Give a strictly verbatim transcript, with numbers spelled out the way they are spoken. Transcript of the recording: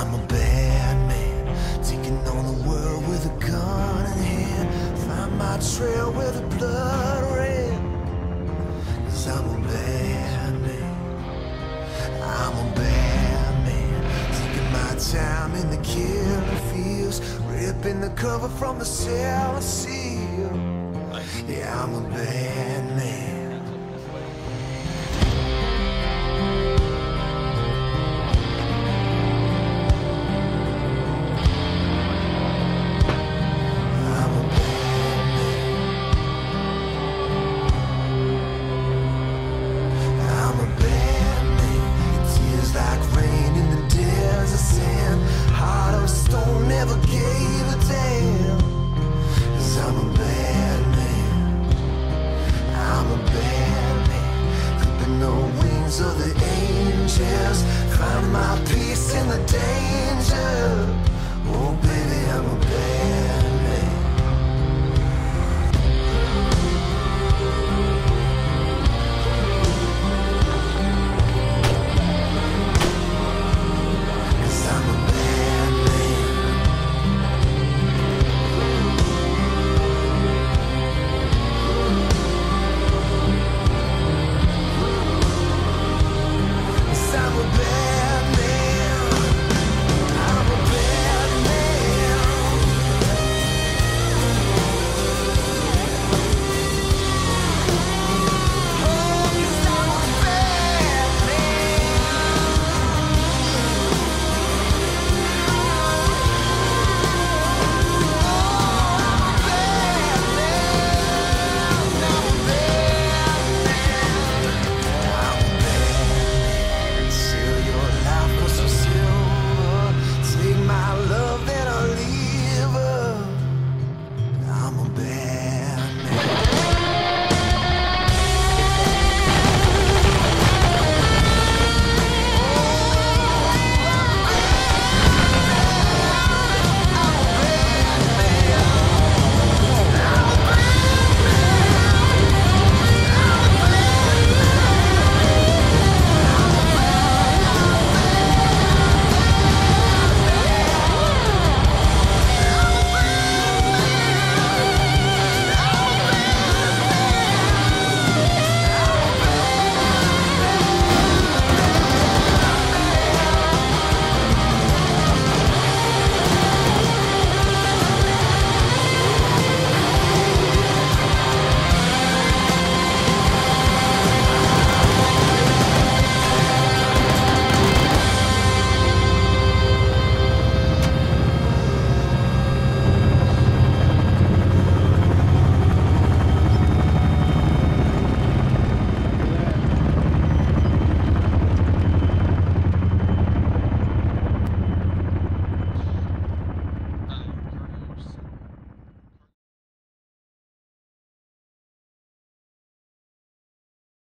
I'm a bad man, taking on the world with a gun in hand. Find my trail where the blood ran. Cause I'm a bad man, I'm a bad man, taking my time in the killing fields, ripping the cover from the cell seal. Yeah, I'm a bad man. Of the angels, find my peace in the day.